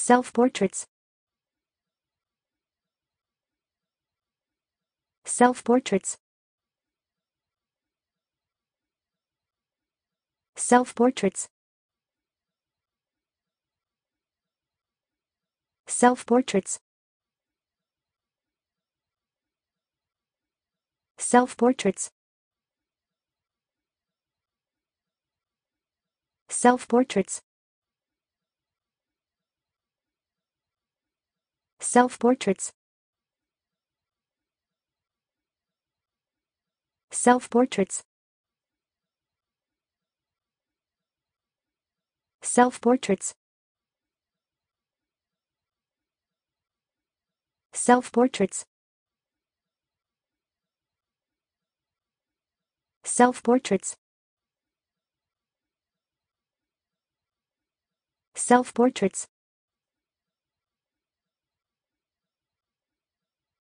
Self-portraits. Self-portraits. Self-portraits. Self-portraits. Self-portraits. Self-portraits. Self-portraits. Self-portraits. Self-portraits. Self-portraits. Self-portraits. Self-portraits.